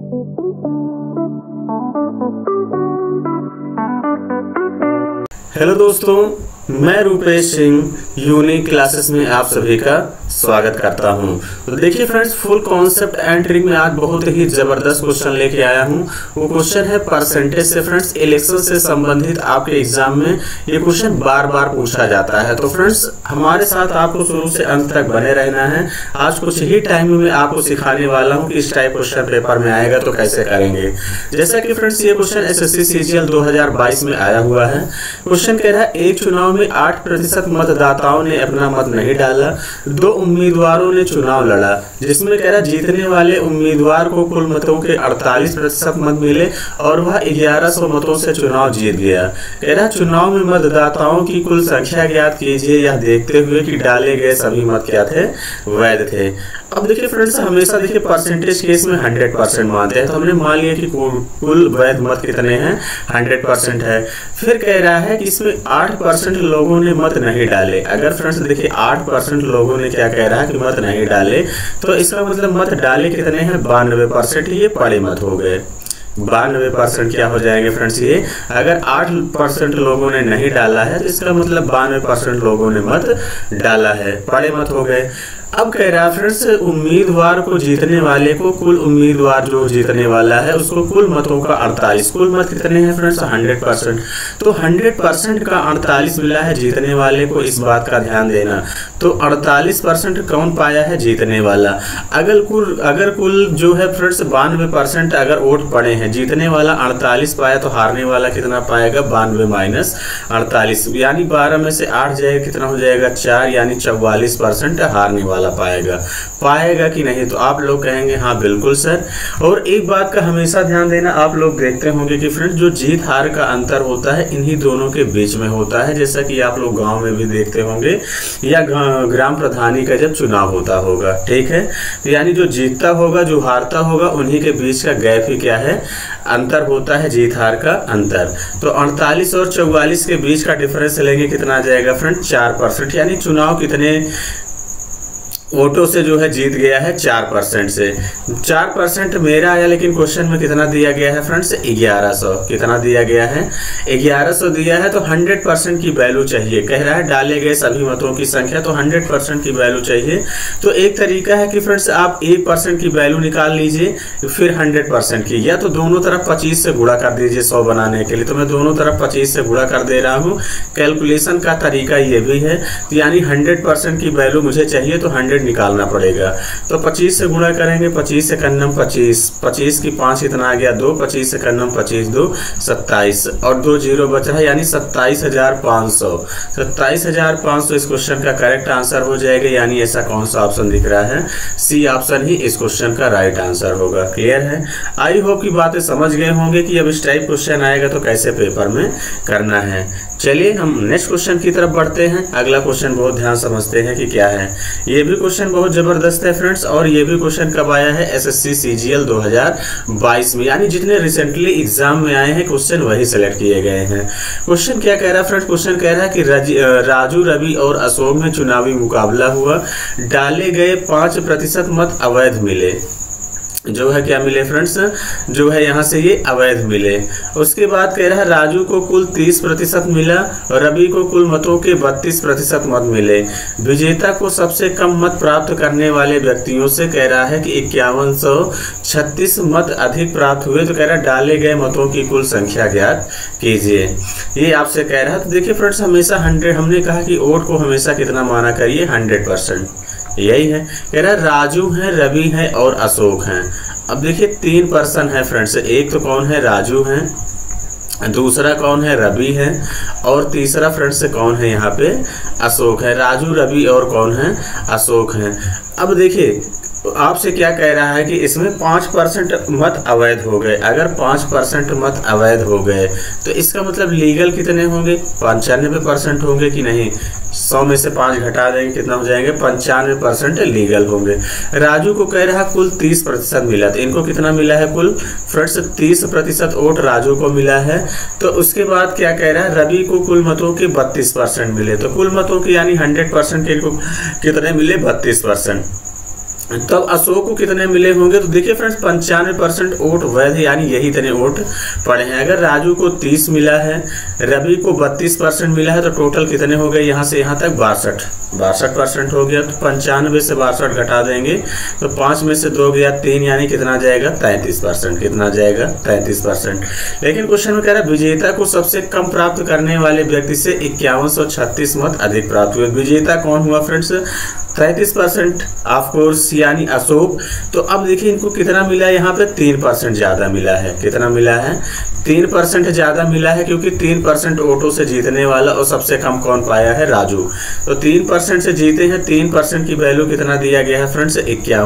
Hello दोस्तों, मैं Rupesh Singh unique classes में आप सभी का स्वागत करता हूं। तो देखिए friends, full concept and trick में आज बहुत ही जबरदस्त क्वेश्चन लेके आया हूं। वो क्वेश्चन है परसेंटेज से। फ्रेंड्स, इलेक्शन से संबंधित आपके एग्जाम में ये क्वेश्चन बार बार पूछा जाता है। तो फ्रेंड्स, हमारे साथ आपको शुरू से अंत तक बने रहना है। आज कुछ ही टाइम में आपको सिखाने वाला हूँ कि इस टाइप क्वेश्चन पेपर में आएगा तो कैसे करेंगे। जैसा कि फ्रेंड्स, ये क्वेश्चन SSC CGL 2022 में आया हुआ है। क्वेश्चन कह रहा है, एक चुनाव में 8% मतदाताओं ने अपना मत नहीं डाला, 2 उम्मीदवारों ने चुनाव लड़ा, जिसमें कह रहा जीतने वाले उम्मीदवार को कुल मतों के 48% मत मिले और वह 1100 मतों से चुनाव जीत गया। कह रहा चुनाव में मतदाताओं की कुल संख्या ज्ञात कीजिए, यह देखते हुए कि डाले गए सभी मत क्या थे, वैध थे। अब देखिए फ्रेंड्स, हमेशा देखिए परसेंटेज केस में 100% मानते हैं। तो हमने मान लिया कि कुल वैध मत कितने हैं, 100% है। फिर कह रहा है कि इसमें 8% लोगों ने मत नहीं डाले। अगर फ्रेंड्स देखिए 8% लोगों ने क्या कह रहा है कि मत नहीं डाले, तो इसका मतलब मत डाले कितने हैं, 92%। ये पड़े मत हो गए। 92% क्या हो जाएंगे फ्रेंड्स, ये अगर 8% लोगों ने नहीं डाला है तो इसका मतलब 92% लोगों ने मत डाला है, पड़े मत हो गए। अब कह रहा है फ्रेंड्स, उम्मीदवार को जीतने वाले को कुल उम्मीदवार जो जीतने वाला है उसको कुल मतों का 48, कुल मत कितने हैं फ्रेंड्स, 100%। तो 100% का 48 मिला है जीतने वाले को, इस बात का ध्यान देना। तो 48% कौन पाया है, जीतने वाला। अगर कुल जो है फ्रेंड्स 92% अगर वोट पड़े हैं, जीतने वाला 48 पाया, तो हारने वाला कितना पाएगा, 92 - 48, यानी 12 में से 8 जाएगा, कितना हो जाएगा, 4, यानी 44% हारने वाला पाएगा कि नहीं। तो आप लोग कहेंगे हाँ बिल्कुल सर। और एक बात का हमेशा ध्यान देना, आप लोग देखते होंगे कि फ्रेंड्स जो जीत हार का अंतर होता है इन्हीं दोनों के बीच में होता है। जैसा कि आप लोग गांव में भी देखते होंगे या ग्राम प्रधानी का जब चुनाव होता होगा, ठीक है, तो यानी जो जीतता होगा जो हारता होगा उन्हीं के बीच का गैप ही क्या है, अंतर होता है, जीत हार का अंतर। तो 48 और 44 के बीच का डिफरेंस लेंगे, कितना आ जाएगा फ्रेंड्स, 4%। यानी चुनाव कितने वोटों से जो है जीत गया है, 4% से। 4% मेरा आया, लेकिन क्वेश्चन में कितना दिया गया है फ्रेंड्स, 1100। कितना दिया गया है, 1100 दिया है। तो 100% की वैल्यू चाहिए। कह रहा है डाले गए सभी मतों की संख्या, तो 100% की वैल्यू चाहिए। तो एक तरीका है कि फ्रेंड्स आप 1% की वैल्यू निकाल लीजिए, फिर 100% की, या तो दोनों तरफ 25 से गुणा कर दीजिए 100 बनाने के लिए। तो मैं दोनों तरफ 25 से गुणा कर दे रहा हूँ। कैलकुलेशन का तरीका ये भी है। तो यानी 100% की वैल्यू मुझे चाहिए, तो 100 निकालना पड़ेगा। तो 25 से गुणा करेंगे, 25 से कन्नम 25, 25 की 5 इतना आ गया 2, 25 से कन्नम 25 2 27 और 2 जीरो बच रहा है, यानी 27,500। 27,500 इस क्वेश्चन का करेक्ट आंसर हो जाएगा। यानी ऐसा कौन सा ऑप्शन दिख रहा है, सी ऑप्शन ही इस क्वेश्चन का राइट आंसर होगा। क्लियर है? आई होप की बातें समझ गए होंगे कि अब इस टाइप क्वेश्चन आएगा तो कैसे पेपर में करना है। चलिए हम नेक्स्ट क्वेश्चन की तरफ बढ़ते हैं। अगला क्वेश्चन बहुत ध्यान समझते हैं कि क्या है। ये भी क्वेश्चन बहुत जबरदस्त है फ्रेंड्स, और ये भी क्वेश्चन कब आया है, SSC CGL 2022 में, यानी जितने रिसेंटली एग्जाम में आए हैं क्वेश्चन वही सिलेक्ट किए गए हैं। क्वेश्चन क्या कह रहा है फ्रेंड्स, क्वेश्चन कह रहा है कि राजू, रवि और अशोक में चुनावी मुकाबला हुआ, डाले गए 5% मत अवैध मिले। जो है क्या मिले फ्रेंड्स, जो है यहाँ से ये अवैध मिले। उसके बाद कह रहा है राजू को कुल 30% मिला और रवि को कुल मतों के 32% मत मिले। विजेता को सबसे कम मत प्राप्त करने वाले व्यक्तियों से कह रहा है कि 5136 मत अधिक प्राप्त हुए। तो कह रहा है डाले गए मतों की कुल संख्या ज्ञात कीजिए, ये आपसे कह रहा है। तो देखिए फ्रेंड्स, हमेशा 100, हमने कहा कि वोट को हमेशा कितना माना करिए, 100%। यही है, कह रहा है राजू है, रवि है और अशोक हैं। अब देखिए 3 पर्सन है फ्रेंड्स, एक तो कौन है, राजू है, दूसरा कौन है, रवि है, और तीसरा फ्रेंड्स कौन है, यहाँ पे अशोक है। राजू, रवि और कौन है, अशोक हैं। अब देखिए आपसे क्या कह रहा है कि इसमें 5% मत अवैध हो गए। अगर 5% मत अवैध हो गए तो इसका मतलब लीगल कितने होंगे, 95% होंगे कि नहीं। 100 में से 5 घटा देंगे, कितना हो जाएंगे, 95% लीगल होंगे। राजू को कह रहा है कुल 30% मिला, तो इनको कितना मिला है, कुल फ्रेंड्स 30% वोट राजू को मिला है। तो उसके बाद क्या कह रहा है, रवि को कुल मतों के 32% मिले। तो कुल मतों के यानी 100% के इनको कितने मिले, 32%। तब अशोक को कितने मिले होंगे? तो देखिए फ्रेंड्स 95% वोट वैध यानी यही इतने वोट पड़े हैं। अगर राजू को 30 मिला है, रवि को 32% मिला है, तो टोटल कितने हो गए यहाँ से यहाँ तक? 62% हो गया। तो 95 से 62 घटा देंगे तो 5 में से 2 गया 3 यानी कितना जाएगा? 33%। कितना जाएगा? 33%। लेकिन क्वेश्चन में कह रहा है विजेता को सबसे कम प्राप्त करने वाले व्यक्ति से 5136 मत अधिक प्राप्त हुए। विजेता कौन हुआ फ्रेंड्स? 33% ऑफ कोर्स यानी अशोक। तो अब देखिए इनको कितना मिला है यहाँ पे? 3% ज़्यादा मिला है। कितना मिला है? 3% ज़्यादा मिला है, क्योंकि 3% वोटों से जीतने वाला और सबसे कम कौन पाया है? राजू। तो 3% से जीते हैं। 3% की वैल्यू कितना दिया गया है फ्रेंड्स?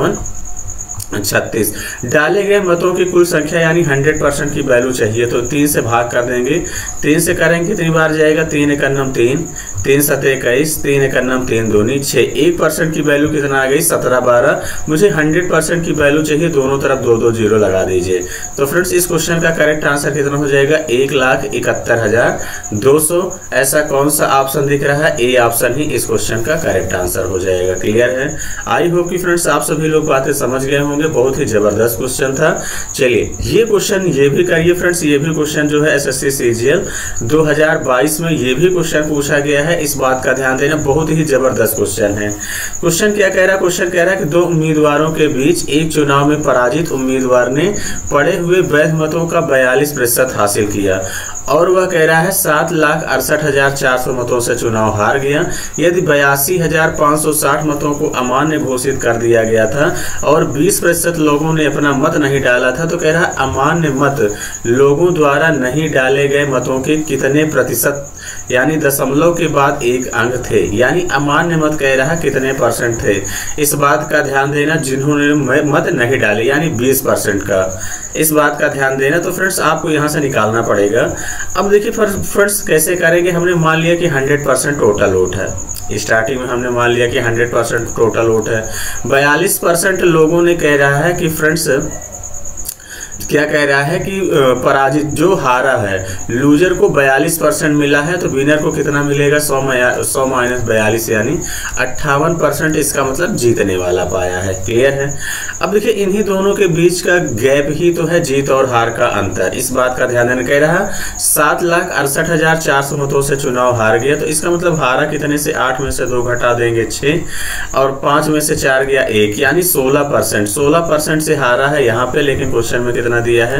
5136। डाले गए मतों की कुल संख्या यानी 100% की वैल्यू चाहिए, तो 3 से भाग कर देंगे। 3 से करेंगे कितनी बार जाएगा? 3 एकम 3, 3 सते 21, 3 एकम 3 दूनी 6। 1% की वैल्यू कितना आ गई? 17 12। मुझे 100% की वैल्यू चाहिए, दोनों तरफ 2 2 0 लगा दीजिए। तो फ्रेंड्स इस क्वेश्चन का करेक्ट आंसर कितना हो जाएगा? 1,71,200। ऐसा कौन सा ऑप्शन दिख रहा है? ए ऑप्शन ही इस क्वेश्चन का करेक्ट आंसर हो जाएगा। क्लियर है? आई होप कि फ्रेंड्स आप सभी लोग बातें समझ गए होंगे। बहुत ही जबरदस्त क्वेश्चन था। चलिए ये क्वेश्चन ये भी करिए फ्रेंड्स। ये भी क्वेश्चन जो है एसएससी सीजीएल 2022 में ये भी क्वेश्चन पूछा गया है। इस बात का ध्यान देना, बहुत ही जबरदस्त क्वेश्चन है। क्वेश्चन क्या कह रहा है? क्वेश्चन कह रहा है कि 2 उम्मीदवारों के बीच एक चुनाव में पराजित उम्मीदवार ने पड़े हुए वैध मतों का 42% हासिल किया और वह कह रहा है 7,68,400 मतों से चुनाव हार गया। यदि 82,560 मतों को अमान्य घोषित कर दिया गया था और 20% लोगों ने अपना मत नहीं डाला था, तो कह रहा है अमान्य मत लोगों द्वारा नहीं डाले गए मतों के कितने प्रतिशत यानी दशमलव के बाद 1 अंक थे, यानी अमान्य मत कह रहा है कितने % थे। इस बात का ध्यान देना, जिन्होंने मत नहीं डाले यानी 20% का, इस बात का ध्यान देना। तो फ्रेंड्स आपको यहाँ से निकालना पड़ेगा। अब देखिए फ्रेंड्स कैसे करेंगे? हमने मान लिया कि 100% टोटल वोट है। स्टार्टिंग में हमने मान लिया कि 100% टोटल वोट है। 42% लोगों ने कह रहा है कि फ्रेंड्स क्या कह रहा है कि पराजित जो हारा है, लूजर को 42% मिला है, तो विनर को कितना मिलेगा? 100 माइनस 42 यानी 58%। इसका मतलब जीतने वाला पाया है। क्लियर है? अब देखिए इन्हीं दोनों के बीच का गैप ही तो है जीत और हार का अंतर। इस बात का ध्यान देना। कह रहा 7,68,400 मतों से चुनाव हार गया, तो इसका मतलब हारा कितने से? 8 में से 2 घटा देंगे 6 और 5 में से 4 गया 1 यानी 16%। 16% से हारा है यहाँ पे, लेकिन क्वेश्चन में कितना दिया है?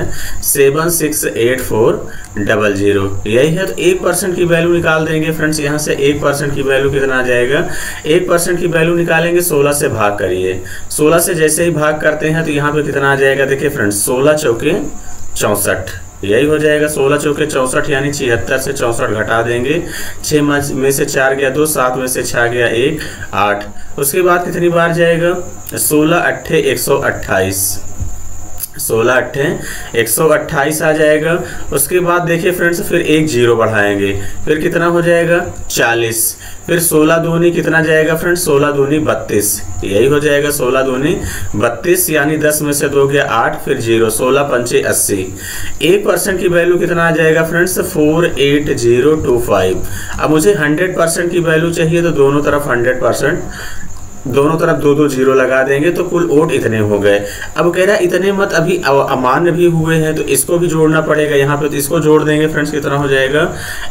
7,68,400। यही है। तो 1% की वैल्यू निकाल देंगे फ्रेंड्स। यहाँ से 1% की वैल्यू कितना आ जाएगा? 1% की वैल्यू निकालेंगे, 16 से भाग करिए। 16 से जैसे ही भाग करते हैं तो यहाँ पे कितना आ जाएगा? देखिए फ्रेंड्स 16 चौके 64, यही हो जाएगा। 16 चौके 64 यानी 76 से 64 घटा देंगे। 6 में से 4 गया 2, 7 में से 6 गया 1, 8। उसके बाद कितनी बार जाएगा? 16 8 128, 16 8 128 आ जाएगा। उसके बाद देखिए फ्रेंड्स फिर एक 0 बढ़ाएंगे, फिर कितना हो जाएगा? 40। फिर 16 दूनी कितना जाएगा फ्रेंड्स? 16 दूनी 32, यही हो जाएगा। 16 दूनी 32 यानी 10 में से 2 गया 8, फिर 0। 16 पंचे 80। 1% की वैल्यू कितना आ जाएगा फ्रेंड्स? 48025। अब मुझे 100% की वैल्यू चाहिए, तो दोनों तरफ 100%, दोनों तरफ 2 2 0 लगा देंगे, तो कुल वोट इतने हो गए। अब कह रहा है इतने मत अभी अमान्य भी हुए हैं, तो इसको भी जोड़ना पड़ेगा यहाँ पे। तो इसको जोड़ देंगे फ्रेंड्स, कितना हो जाएगा?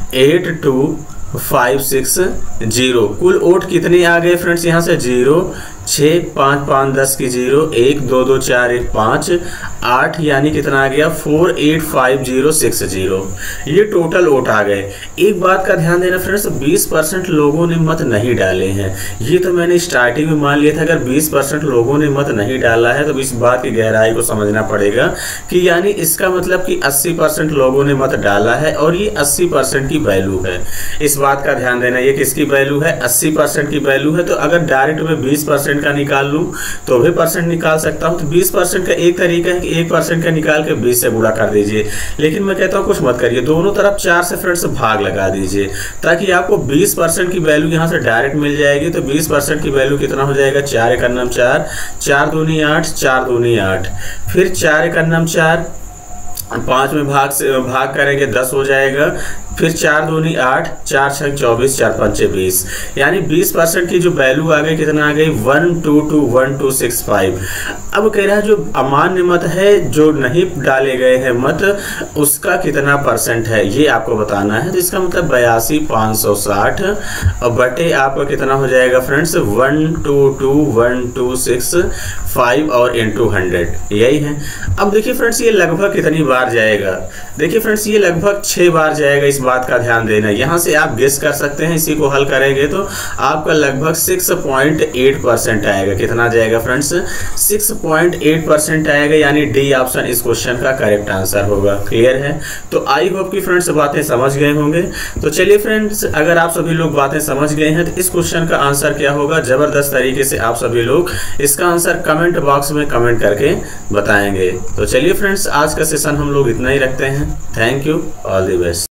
82,560। कुल वोट कितने आ गए फ्रेंड्स? यहाँ से 0 6 5 5 10 की 0 1 2 2 4 1 5 8 यानी कितना आ गया? 485060। ये टोटल वोट आ गए। एक बात का ध्यान देना फ्रेंड्स, 20% लोगों ने मत नहीं डाले हैं। ये तो मैंने स्टार्टिंग में मान लिया था। अगर 20% लोगों ने मत नहीं डाला है, तो इस बात की गहराई को समझना पड़ेगा कि यानी इसका मतलब कि 80% लोगों ने मत डाला है और ये 80% की वैल्यू है। इस बात का ध्यान देना, ये किसकी वैल्यू है? 80% की वैल्यू है। तो अगर डायरेक्ट में 20% का निकाल लूं तो भी % निकाल सकता हूं। तो 20% का एक तरीका है कि 1% का निकाल के 20 से गुणा कर दीजिए, लेकिन मैं कहता हूं कुछ मत करिए, दोनों तरफ 4 से फ्रेंड्स भाग लगा दीजिए, ताकि आपको 20% की वैल्यू यहां से डायरेक्ट मिल जाएगी। तो 20% की वैल्यू कितना हो जाएगा? 4 एकन्नम 4, 4 दूनी 8, 4 दूनी 8, फिर 4 एकन्नम 4, 5 में भाग करेंगे 10 हो जाएगा, फिर 4 दूनी 8, 4 छक 24, 4 पंचे 20, यानी 20% की जो वैल्यू आ गई, कितना आ गई 1221265। अब कह रहा है जो अमान्य मत है, जो नहीं डाले गए हैं मत, उसका कितना परसेंट है ये आपको बताना है। तो इसका मतलब 82,560 और बटे आपका कितना हो जाएगा फ्रेंड्स 1221265 और इंटू 100, यही है। अब देखिए फ्रेंड्स ये लगभग कितनी बार जाएगा, देखिए फ्रेंड्स ये लगभग 6 बार जाएगा, इस बात का ध्यान देना। यहाँ से आप गेस कर सकते हैं, इसी को हल करेंगे तो आपका लगभग 6.8% आएगा। कितना जाएगा फ्रेंड्स 6.8% आएगा, यानी डी ऑप्शन इस क्वेश्चन का करेक्ट आंसर होगा। क्लियर है? तो आई होप कि फ्रेंड्स बातें समझ गए होंगे। तो चलिए फ्रेंड्स, अगर आप सभी लोग बातें समझ गए हैं तो इस क्वेश्चन का आंसर क्या होगा, जबरदस्त तरीके से आप सभी लोग इसका आंसर कमेंट बॉक्स में कमेंट करके बताएंगे। तो चलिए फ्रेंड्स, आज का सेशन हम लोग इतना ही रखते हैं। Thank you, all the best.